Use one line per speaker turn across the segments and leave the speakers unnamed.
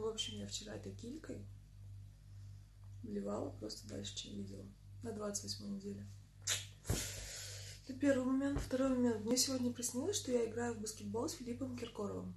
общем, я вчера этой килькой вливала просто дальше, чем видела. На 28-й неделе. Это первый момент. Второй момент. Мне сегодня приснилось, что я играю в баскетбол с Филиппом Киркоровым.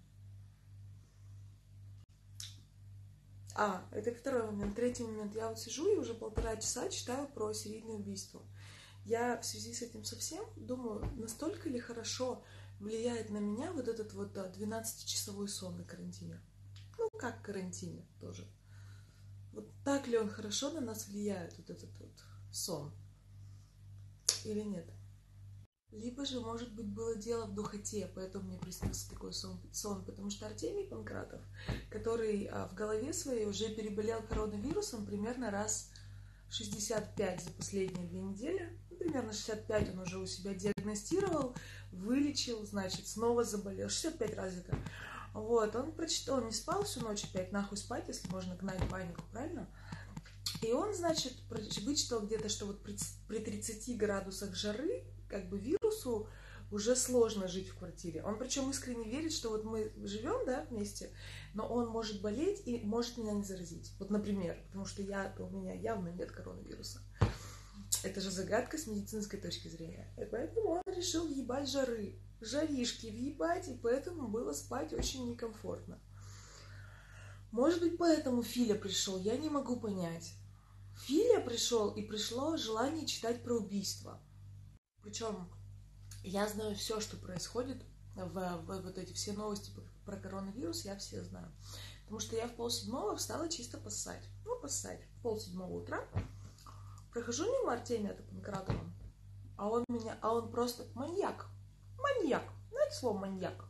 Это второй момент. Третий момент. Я вот сижу и уже 1,5 часа читаю про серийное убийство. Я в связи с этим совсем думаю, настолько ли хорошо влияет на меня вот этот вот 12-часовой сон на карантине. Ну, как карантине тоже. Вот так ли он хорошо на нас влияет, вот этот вот сон? Или нет? Либо же, может быть, было дело в духоте, поэтому мне приснился такой сон. Потому что Артемий Панкратов, который в голове своей уже переболел коронавирусом примерно раз 65 за последние 2 недели. Примерно 65 он уже у себя диагностировал, вылечил, значит, снова заболел. 65 раз это. Вот, он не спал всю ночь, опять нахуй спать, если можно гнать панику, правильно? И он, значит, вычитал где-то, что вот при 30 градусах жары, как бы вирусу уже сложно жить в квартире. Он причем искренне верит, что вот мы живем, да, вместе, но он может болеть и может меня не заразить. Вот, например, потому что у меня явно нет коронавируса. Это же загадка с медицинской точки зрения. И поэтому он решил въебать жаришки въебать, и поэтому было спать очень некомфортно. Может быть, поэтому Филя пришел, я не могу понять. Филя пришел, и пришло желание читать про убийство. Причем я знаю все, что происходит, вот эти все новости про коронавирус, я все знаю. Потому что я в 6:30 встала чисто поссать. Поссать. В 6:30 утра. Прохожу мимо Артемия Панкратова, а он просто маньяк. Маньяк. Знаете слово маньяк?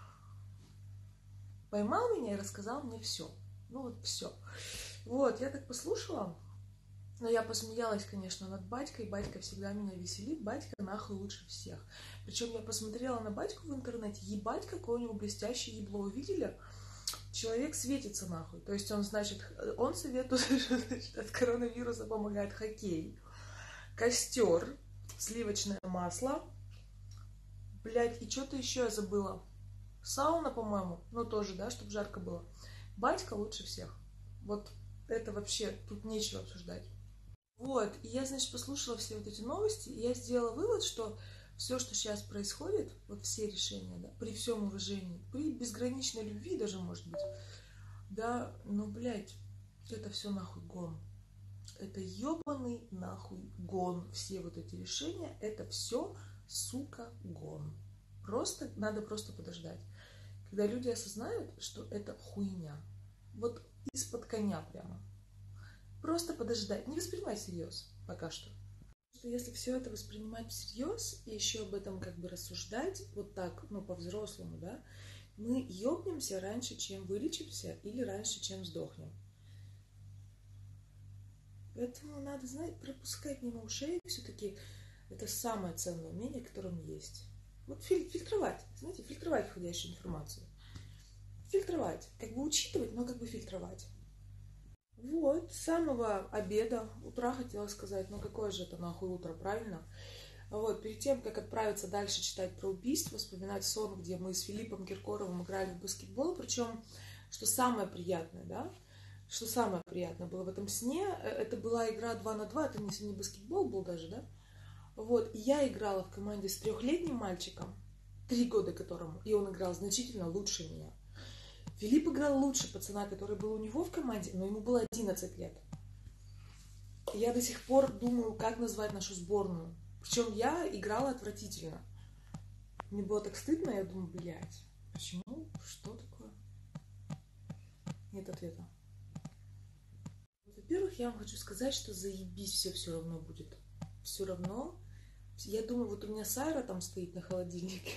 Поймал меня и рассказал мне все. Все. Вот, я так послушала, но я посмеялась, конечно, над батькой. Батька всегда меня веселит. Батька нахуй лучше всех. Причем я посмотрела на батьку в интернете. Ебать, какое у него блестящее ебло. Вы видели? Человек светится нахуй. То есть он советует, что от коронавируса помогает хоккей, костер, сливочное масло. Блять, и что-то еще я забыла. Сауна, по-моему. Тоже, да, чтобы жарко было. Батька лучше всех. Вот это вообще, тут нечего обсуждать. Вот, и я, значит, послушала все вот эти новости, и я сделала вывод, что все, что сейчас происходит, вот все решения, да, при всем уважении, при безграничной любви даже, может быть, да, блядь, это все нахуй гон. Это ебаный нахуй гон. Все вот эти решения, это все, сука, гон. Надо просто подождать. Когда люди осознают, что это хуйня. Вот из-под коня прямо. Просто подождать. Не воспринимать всерьез пока что. Потому что если все это воспринимать всерьез и еще об этом как бы рассуждать, вот так, по-взрослому, да, мы ёбнемся раньше, чем вылечимся, или раньше, чем сдохнем. Поэтому надо, пропускать мимо ушей. Все-таки это самое ценное умение, которое есть. Вот фильтровать, фильтровать входящую информацию. Фильтровать. Как бы учитывать, но как бы фильтровать. Вот, с самого обеда, утра хотела сказать, какое же это нахуй утро, правильно? Вот, перед тем, как отправиться дальше читать про убийство, вспоминать сон, где мы с Филиппом Киркоровым играли в баскетбол, причем, что самое приятное, да, что самое приятное было в этом сне, это была игра 2 на 2, это не баскетбол был даже, да? Вот, и я играла в команде с 3-летним мальчиком, 3 года которому, и он играл значительно лучше меня. Филипп играл лучше пацана, который был у него в команде, но ему было 11 лет. И я до сих пор думаю, как назвать нашу сборную. Причем я играла отвратительно. Мне было так стыдно, я думаю, блядь, почему? Что такое? Нет ответа. Во-первых, я вам хочу сказать, что заебись все равно будет. Все равно. Я думаю, вот у меня Сайра там стоит на холодильнике.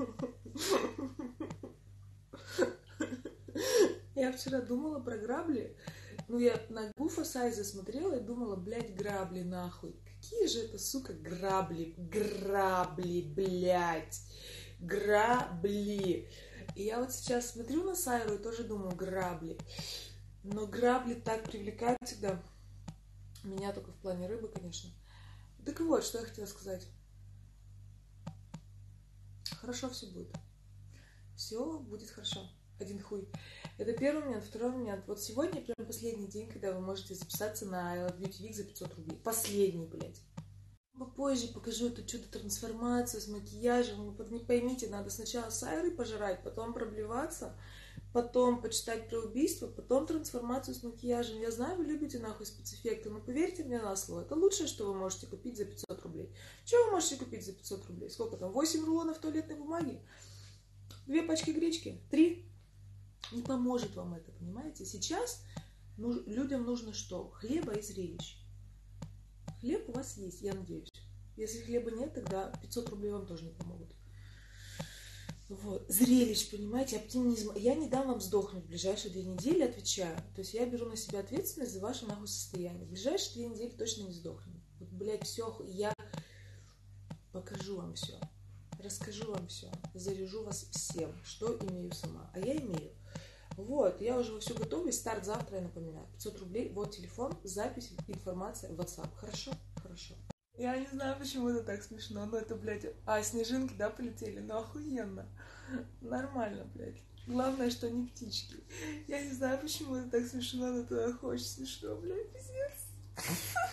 Я вчера думала про грабли. Я на Гуфа Сайза смотрела и думала, блядь, грабли нахуй. Какие же это, сука, грабли? Грабли, блядь. Грабли. И я вот сейчас смотрю на Сайру и тоже думаю, грабли. Но грабли так привлекают всегда. Меня только в плане рыбы, конечно. Так вот, что я хотела сказать. Хорошо все будет. Все будет хорошо. Один хуй. Это первый момент. Второй момент. Вот сегодня прям последний день, когда вы можете записаться на I Love Beauty Week за 500 рублей. Последний, блядь. Попозже покажу эту чудо-трансформацию с макияжем. Вы не поймите, надо сначала сайры пожрать, потом проблеваться, потом почитать про убийство, потом трансформацию с макияжем. Я знаю, вы любите нахуй спецэффекты, но поверьте мне на слово, это лучшее, что вы можете купить за 500 рублей. Что вы можете купить за 500 рублей? Сколько там? 8 рулонов туалетной бумаги? 2 пачки гречки? 3? Не поможет вам это, понимаете? Сейчас людям нужно что? Хлеба и зрелищ. Хлеб у вас есть, я надеюсь. Если хлеба нет, тогда 500 рублей вам тоже не помогут. Вот. Зрелищ, понимаете, оптимизм. Я не дам вам сдохнуть в ближайшие 2 недели, отвечаю. То есть я беру на себя ответственность за ваше нахуй состояние. В ближайшие 2 недели точно не сдохнем. Вот, блядь, все, я покажу вам все. Расскажу вам все. Заряжу вас всем, что имею сама. А я имею. Вот, я уже вовсю готовлюсь. Старт завтра, я напоминаю. 500 рублей, вот телефон, запись, информация, WhatsApp. Хорошо? Хорошо. Я не знаю, почему это так смешно, но это, блядь... А, снежинки, да, полетели? Ну, охуенно. Нормально, блядь. Главное, что не птички. Я не знаю, почему это так смешно, но это очень смешно, блядь, пиздец.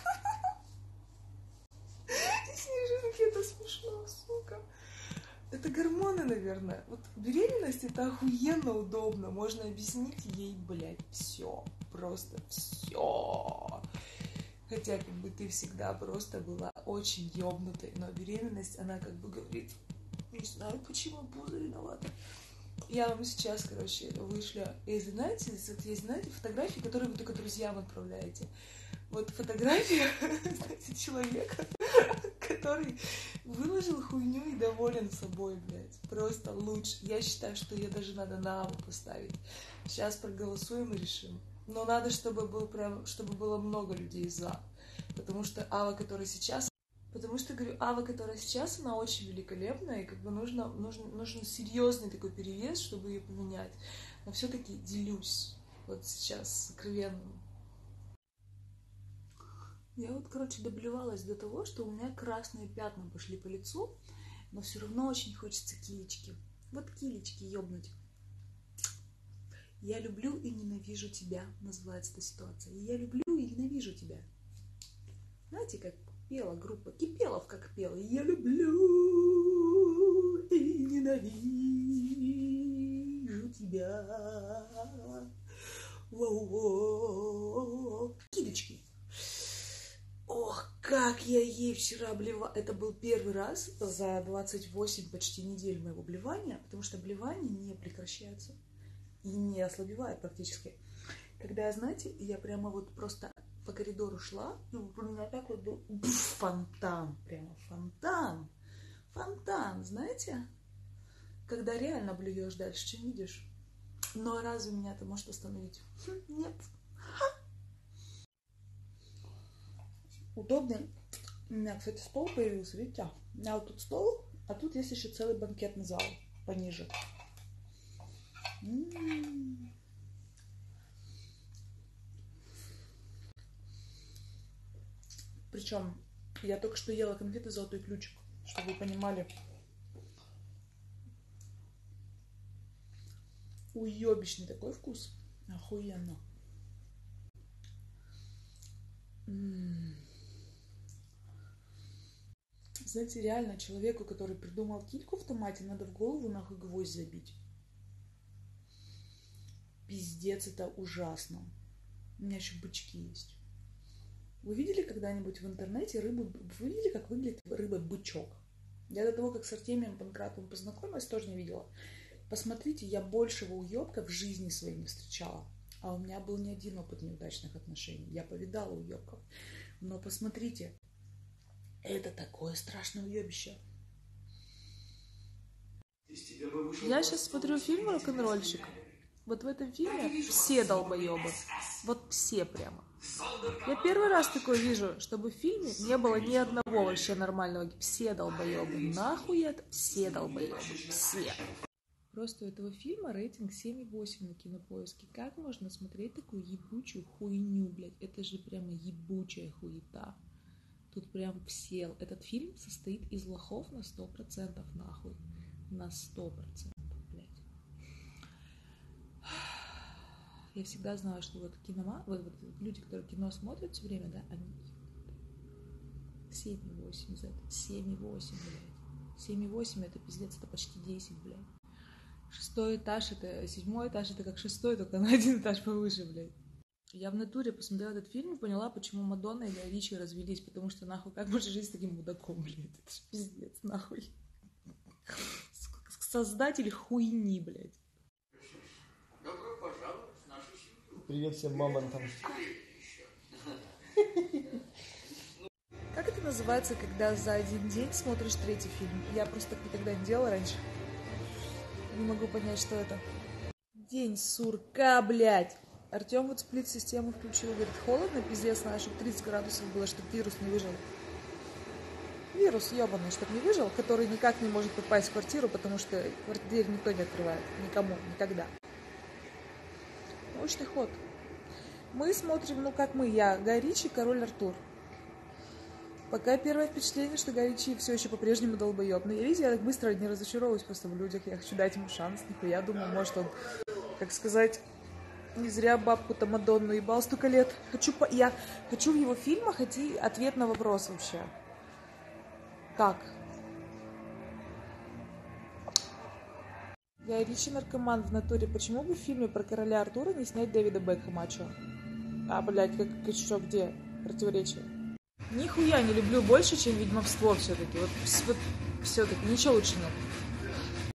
Снежинки, это смешно, сука. Это гормоны, наверное. Вот беременность это охуенно удобно. Можно объяснить ей, блядь, все. Просто все. Хотя как бы ты всегда просто была очень ёбнутой. Но беременность, она как бы говорит, не знаю, почему пузо виновата. Я вам сейчас, короче, вышлю. И знаете, есть, знаете, фотографии, которые вы только друзьям отправляете. Вот фотография, знаете, человека, который выложил хуйню и доволен собой, блядь. Просто лучше. Я считаю, что ее даже надо на Аву поставить. Сейчас проголосуем и решим. Но надо, чтобы было много людей за. Потому что Ава, которая сейчас... Потому что, говорю, Ава, которая сейчас, она очень великолепная, и как бы нужен серьезный такой перевес, чтобы ее поменять. Но все-таки делюсь вот сейчас сокровенным. Я вот, короче, доблевалась до того, что у меня красные пятна пошли по лицу, но все равно очень хочется килечки. Вот килечки ёбнуть. Я люблю и ненавижу тебя, называется эта ситуация. Я люблю и ненавижу тебя. Знаете, как пела группа Кипелов, как пела. Я люблю и ненавижу тебя. Воу-воу. Килечки. Ох, как я ей вчера обливала. Это был первый раз за 28 почти недель моего блевания, потому что блевание не прекращается и не ослабевает практически. Когда, знаете, я прямо вот просто по коридору шла, и у меня так вот был фонтан, прямо фонтан. Фонтан, знаете? Когда реально блюешь дальше, чем видишь. Но разве меня это может остановить? Нет. Удобный. У меня, кстати, стол появился, видите? У меня вот тут стол, а тут есть еще целый банкетный зал пониже. Причем я только что ела конфеты «Золотой ключик», чтобы вы понимали. Уебищный такой вкус. Охуенно. Знаете, реально человеку, который придумал кильку в томате, надо в голову нахуй гвоздь забить. Пиздец, это ужасно. У меня еще бычки есть. Вы видели когда-нибудь в интернете рыбу? Вы видели, как выглядит рыба-бычок? Я до того, как с Артемием Панкратовым познакомилась, тоже не видела. Посмотрите, я большего уебка в жизни своей не встречала. А у меня был не один опыт неудачных отношений. Я повидала уебков. Но посмотрите, это такое страшное уебище. Я сейчас смотрю фильм «Рок-н-ролльщик». Вот в этом фильме все долбоебы. Вот все прямо. Я первый раз такое вижу, чтобы в фильме не было ни одного вообще нормального. Все долбоебы. Нахуй это? Все долбоебы. Все. Просто у этого фильма рейтинг 7,8 на Кинопоиске. Как можно смотреть такую ебучую хуйню, блядь? Это же прямо ебучая хуета. Тут прям все. Этот фильм состоит из лохов на 100%, нахуй. На 100%, блядь. Я всегда знала, что вот вот люди, которые кино смотрят все время, да, они 7,8 из этого. 7,8, блядь. 7,8 это пиздец, это почти 10, блядь. 6-й этаж, это 7-й этаж, это как 6-й, только на 1 этаж повыше, блядь. Я в натуре посмотрела этот фильм и поняла, почему Мадонна и Гай Ричи развелись, потому что, нахуй, как можно жить с таким мудаком, блядь, это ж пиздец, нахуй. Создатель хуйни, блядь.
Добро пожаловать в нашу семью.
Привет всем мамонтам.
Как это называется, когда за один день смотришь 3-й фильм? Я просто так никогда не делала раньше. Не могу понять, что это. День сурка, блядь. Артем вот сплит-систему включил, говорит, холодно, пиздец, надо, чтобы 30 градусов было, чтобы вирус не выжил. Вирус ебаный, чтобы не выжил, который никак не может попасть в квартиру, потому что дверь никто не открывает. Никому, никогда. Научный ход. Мы смотрим, я, Гай Ричи, Король Артур. Пока первое впечатление, что Гай Ричи все еще по-прежнему долбоеб. Но я так быстро не разочаровываюсь просто в людях. Я хочу дать ему шанс. Нихуя, думаю, может он, как сказать, не зря бабку-то Мадонну ебал столько лет. Я хочу в его фильмах найти ответ на вопрос вообще. Как? Гай Ричи наркоман в натуре. Почему бы в фильме про короля Артура не снять Дэвида Бекхэма? А чё? Блядь, что, где? Противоречие. Нихуя не люблю больше, чем ведьмовство все-таки. Вот все-таки ничего лучше нет.